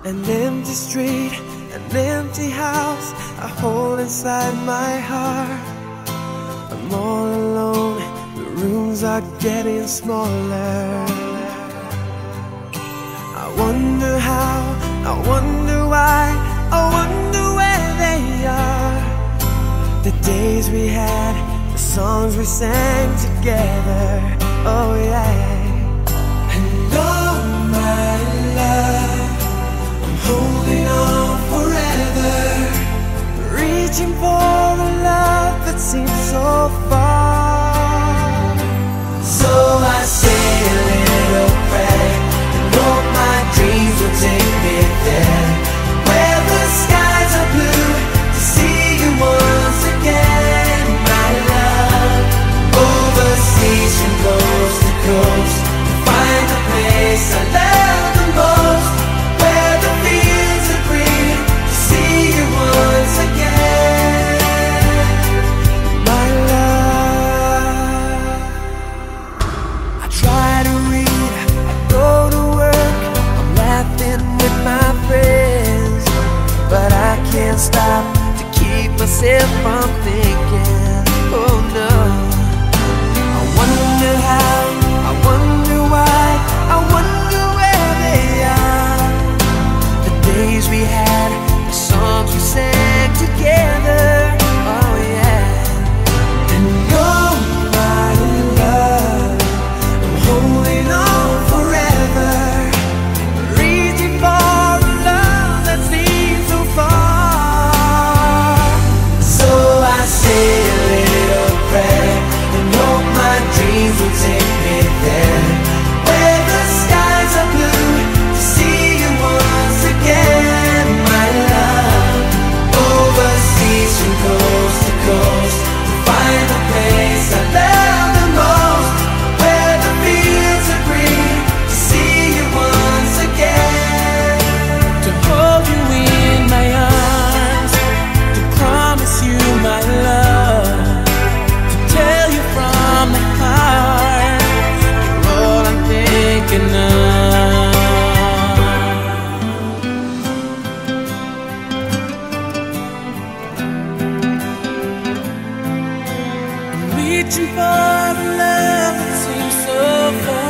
An empty street, an empty house I hold inside my heart. I'm all alone, the rooms are getting smaller. I wonder how, I wonder why, I wonder where they are. The days we had, the songs we sang together, oh yeah. And oh my love, I'm holding on forever, reaching for a love that seems so far. So I say a little prayer and hope my dreams will take me there, where the skies are blue, to see you once again, my love. Overseas from coast to coast, to find the place I love the most, where the fields are green, to see you once again, my love. I try to read, I go to work, I'm laughing with my friends, but I can't stop to keep myself from thinking, oh no. I wonder how, I wonder why, I wonder where they are. The days we had, the songs we sang together, oh yeah. And oh my love, I'm holding on forever, reaching for a love that seems so far. So I say a little prayer and hope my dreams will take me there, where the skies are blue, to see you once again, my love. Overseas from coast to coast, to find the place I love the most, where the fields are green, to see you once again, to hold you in my arms, to promise you my love, to tell you from the heart, you're all I'm thinking of. I'm reaching for a love that seems so far.